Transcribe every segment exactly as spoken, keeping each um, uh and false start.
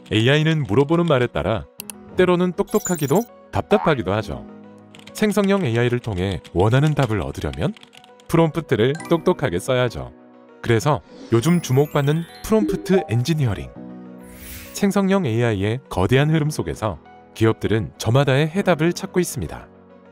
에이아이는 물어보는 말에 따라 때로는 똑똑하기도 답답하기도 하죠. 생성형 에이아이를 통해 원하는 답을 얻으려면 프롬프트를 똑똑하게 써야죠. 그래서 요즘 주목받는 프롬프트 엔지니어링. 생성형 에이아이의 거대한 흐름 속에서 기업들은 저마다의 해답을 찾고 있습니다.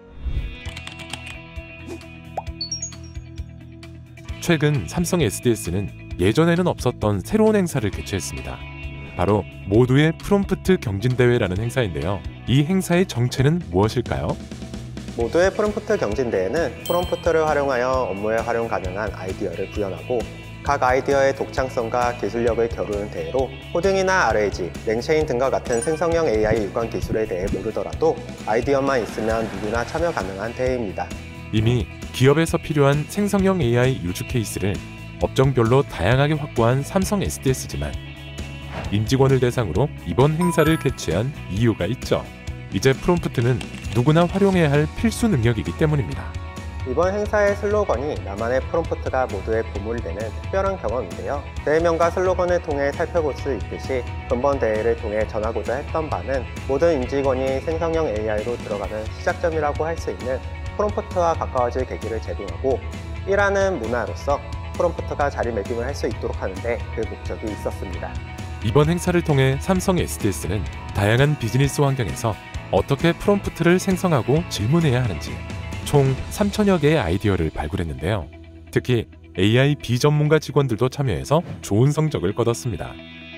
최근 삼성 에스디에스는 예전에는 없었던 새로운 행사를 개최했습니다. 바로 모두의 프롬프트 경진대회라는 행사인데요. 이 행사의 정체는 무엇일까요? 모두의 프롬프트 경진대회는 프롬프트를 활용하여 업무에 활용 가능한 아이디어를 구현하고 각 아이디어의 독창성과 기술력을 겨루는 대회로 코딩이나 알에이지, 랭체인 등과 같은 생성형 에이아이 유관 기술에 대해 모르더라도 아이디어만 있으면 누구나 참여 가능한 대회입니다. 이미 기업에서 필요한 생성형 에이아이 유즈 케이스를 업종별로 다양하게 확보한 삼성 에스디에스지만 임직원을 대상으로 이번 행사를 개최한 이유가 있죠. 이제 프롬프트는 누구나 활용해야 할 필수 능력이기 때문입니다. 이번 행사의 슬로건이 나만의 프롬프트가 모두의 보물이 되는 특별한 경험인데요. 대회명과 슬로건을 통해 살펴볼 수 있듯이 근본 대회를 통해 전하고자 했던 바는 모든 임직원이 생성형 에이아이로 들어가는 시작점이라고 할 수 있는 프롬프트와 가까워질 계기를 제공하고 일하는 문화로서 프롬프트가 자리매김을 할 수 있도록 하는데 그 목적이 있었습니다. 이번 행사를 통해 삼성 에스디에스는 다양한 비즈니스 환경에서 어떻게 프롬프트를 생성하고 질문해야 하는지 총 삼천여 개의 아이디어를 발굴했는데요. 특히 에이아이 비전문가 직원들도 참여해서 좋은 성적을 거뒀습니다.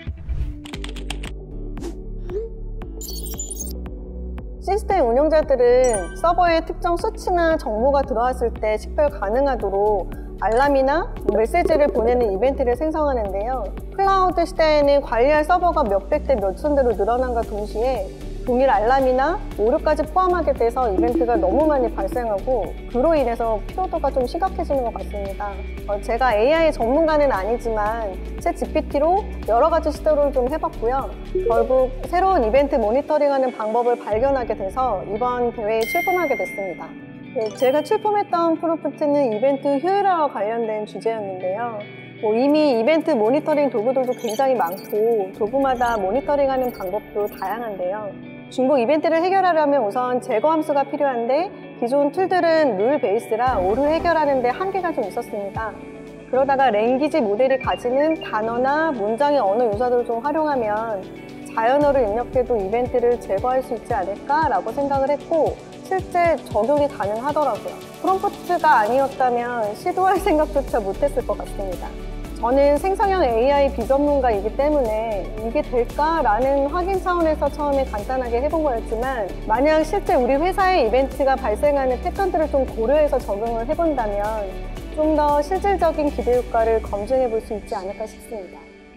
시스템 운영자들은 서버에 특정 수치나 정보가 들어왔을 때 식별 가능하도록 알람이나 메시지를 보내는 이벤트를 생성하는데요. 클라우드 시대에는 관리할 서버가 몇백 대 몇천 대로 늘어난과 동시에 동일 알람이나 오류까지 포함하게 돼서 이벤트가 너무 많이 발생하고 그로 인해서 피로도가 좀 심각해지는 것 같습니다. 어, 제가 에이아이 전문가는 아니지만 챗 지피티로 여러 가지 시도를 좀 해봤고요. 결국 새로운 이벤트 모니터링하는 방법을 발견하게 돼서 이번 대회에 출품하게 됐습니다. 네, 제가 출품했던 프롬프트는 이벤트 효율화와 관련된 주제였는데요. 뭐 이미 이벤트 모니터링 도구들도 굉장히 많고 도구마다 모니터링하는 방법도 다양한데요. 중복 이벤트를 해결하려면 우선 제거 함수가 필요한데 기존 툴들은 룰 베이스라 오류 해결하는 데 한계가 좀 있었습니다. 그러다가 랭귀지 모델이 가지는 단어나 문장의 언어 요소들을 좀 활용하면 자연어를 입력해도 이벤트를 제거할 수 있지 않을까라고 생각을 했고 실제 적용이 가능하더라고요. 프롬프트가 아니었다면 시도할 생각조차 못했을 것 같습니다. 저는 생성형 에이아이 비전문가이기 때문에 이게 될까라는 확인 차원에서 처음에 간단하게 해본 거였지만 만약 실제 우리 회사의 이벤트가 발생하는 패턴들을 좀 고려해서 적용을 해본다면 좀 더 실질적인 기대 효과를 검증해 볼 수 있지 않을까 싶습니다.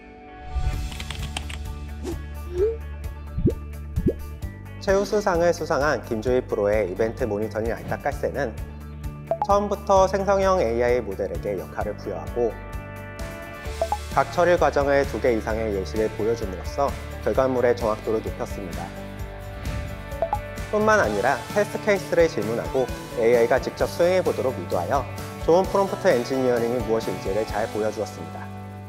최우수상을 수상한 김주희 프로의 이벤트 모니터링 알타까세는 처음부터 생성형 에이아이 모델에게 역할을 부여하고 각 처리 과정을 두 개 이상의 예시를 보여줌으로써 결과물의 정확도를 높였습니다. 뿐만 아니라 테스트 케이스를 질문하고 에이아이가 직접 수행해보도록 유도하여 좋은 프롬프트 엔지니어링이 무엇인지를 잘 보여주었습니다.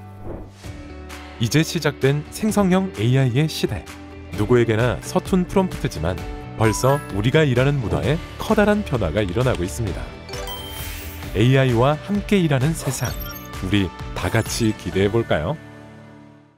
이제 시작된 생성형 에이아이의 시대. 누구에게나 서툰 프롬프트지만 벌써 우리가 일하는 문화에 커다란 변화가 일어나고 있습니다. 에이아이와 함께 일하는 세상, 우리 다 같이 기대해 볼까요?